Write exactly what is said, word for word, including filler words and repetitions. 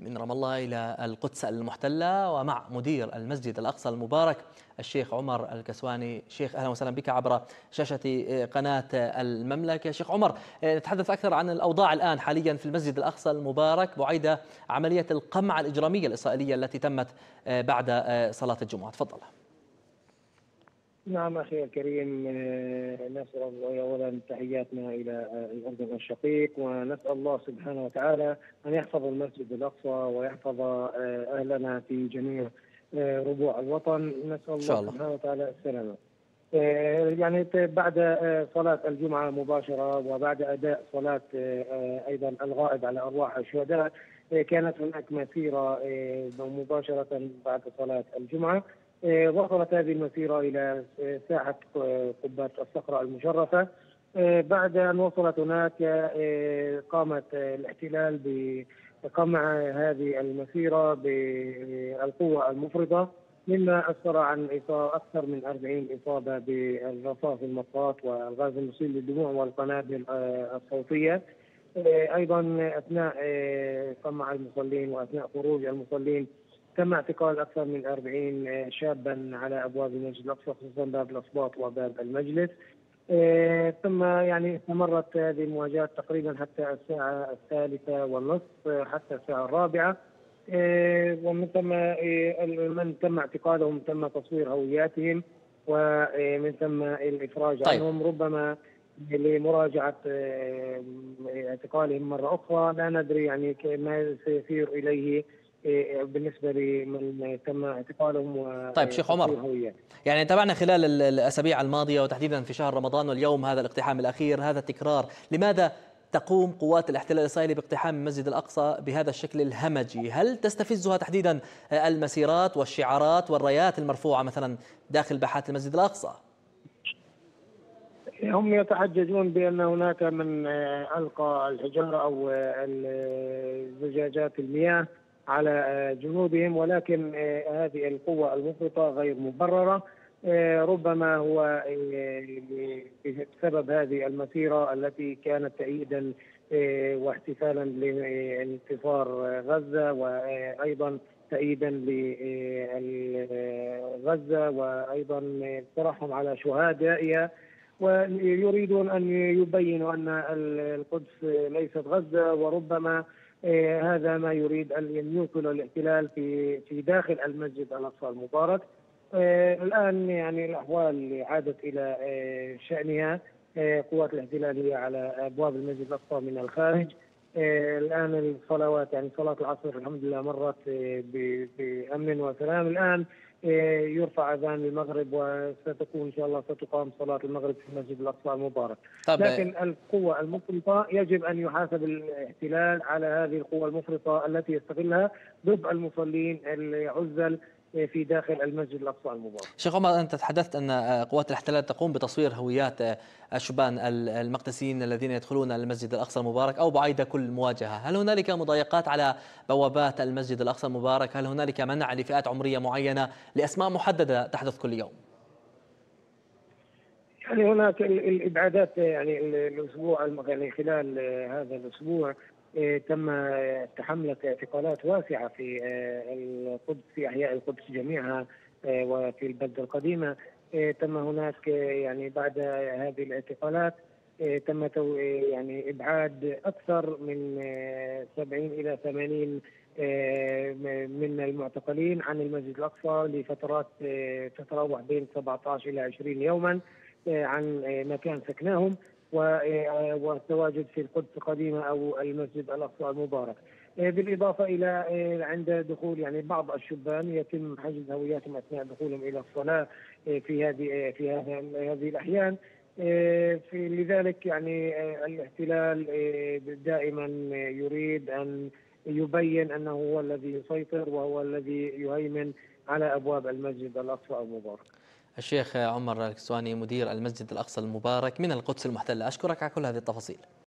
من رام الله إلى القدس المحتلة، ومع مدير المسجد الأقصى المبارك الشيخ عمر الكسواني. شيخ أهلا وسهلا بك عبر شاشة قناة المملكة. شيخ عمر، نتحدث أكثر عن الأوضاع الآن حاليا في المسجد الأقصى المبارك بعيد عملية القمع الإجرامية الإسرائيلية التي تمت بعد صلاة الجمعة. تفضل. نعم أخي الكريم، نسأل الله أولا تحياتنا إلى الأردن الشقيق، ونسأل الله سبحانه وتعالى أن يحفظ المسجد الأقصى ويحفظ أهلنا في جميع ربوع الوطن. نسأل الله سبحانه وتعالى السلامة. يعني بعد صلاة الجمعة مباشرة وبعد أداء صلاة أيضا الغائب على أرواح الشهداء، كانت هناك مسيرة مباشرة بعد صلاة الجمعة. وصلت هذه المسيرة إلى ساحة قبة الصخرة المشرفة. بعد أن وصلت هناك قامت الاحتلال بقمع هذه المسيرة بالقوة المفرطة، مما أسفر عن أكثر من أربعين إصابة بالرصاص المطاط والغاز المسيل للدموع والقنابل الصوتية. أيضا أثناء قمع المصلين وأثناء خروج المصلين تم اعتقال أكثر من أربعين شابا على أبواب المسجد الأقصى، خصوصا باب الأصباط وباب المجلس. ثم يعني استمرت هذه المواجهات تقريبا حتى الساعة الثالثة والنصف، حتى الساعة الرابعة. ومن ثم من تم اعتقالهم تم تصوير هوياتهم، ومن ثم الإفراج طيب. عنهم، ربما لمراجعة اعتقالهم مرة أخرى. لا ندري يعني ما سيسير إليه بالنسبة لمن تم اعتقالهم. طيب شيخ عمر، يعني تابعنا خلال الأسابيع الماضية وتحديدا في شهر رمضان واليوم هذا الاقتحام الأخير، هذا التكرار. لماذا تقوم قوات الاحتلال الإسرائيلي باقتحام المسجد الأقصى بهذا الشكل الهمجي؟ هل تستفزها تحديدا المسيرات والشعارات والرايات المرفوعة مثلا داخل باحات المسجد الأقصى؟ هم يتحججون بأن هناك من ألقى الحجارة أو زجاجات المياه على جنودهم، ولكن هذه القوة المفرطة غير مبررة. ربما هو بسبب هذه المسيرة التي كانت تأييدا واحتفالا لانتصار غزة، وأيضا تأييدا لغزة، وأيضا الترحم على شهدائها، ويريدون أن يبينوا أن القدس ليست غزة. وربما هذا ما يريد أن يوصل الاحتلال في في داخل المسجد الأقصى المبارك. الآن يعني الأحوال عادت إلى شأنها. قوات الاحتلال هي على أبواب المسجد الأقصى من الخارج. الآن الصلوات، يعني صلاة العصر الحمد لله مرت بأمن وسلام. الآن يرفع أذان المغرب، وستكون إن شاء الله ستقام صلاة المغرب في المسجد الأقصى المبارك. لكن القوة المفرطة يجب أن يحاسب الاحتلال على هذه القوة المفرطة التي يستغلها ضد المصلين العزل في داخل المسجد الأقصى المبارك. شيخ عمر، أنت تحدثت أن قوات الاحتلال تقوم بتصوير هويات الشبان المقدسيين الذين يدخلون المسجد الأقصى المبارك أو بعيد كل مواجهة. هل هنالك مضايقات على بوابات المسجد الأقصى المبارك؟ هل هنالك منع لفئات عمرية معينة لأسماء محددة تحدث كل يوم؟ يعني هناك الإبعادات، يعني الأسبوع يعني خلال هذا الأسبوع تم تحملت اعتقالات واسعة في القدس، في أحياء القدس جميعها وفي البلدة القديمة. تم هناك يعني بعد هذه الاعتقالات تم يعني إبعاد أكثر من سبعين إلى ثمانين من المعتقلين عن المسجد الأقصى لفترات تتراوح بين سبعة عشر إلى عشرين يوما عن مكان سكنهم والتواجد في القدس القديمة أو المسجد الأقصى المبارك. بالإضافة إلى عند دخول يعني بعض الشبان يتم حجز هوياتهم أثناء دخولهم إلى الصلاة في هذه في هذه الأحيان. في لذلك يعني الاحتلال دائما يريد أن يبين أنه هو الذي يسيطر وهو الذي يهيمن على أبواب المسجد الأقصى المبارك. الشيخ عمر الكسواني مدير المسجد الأقصى المبارك من القدس المحتلة، أشكرك على كل هذه التفاصيل.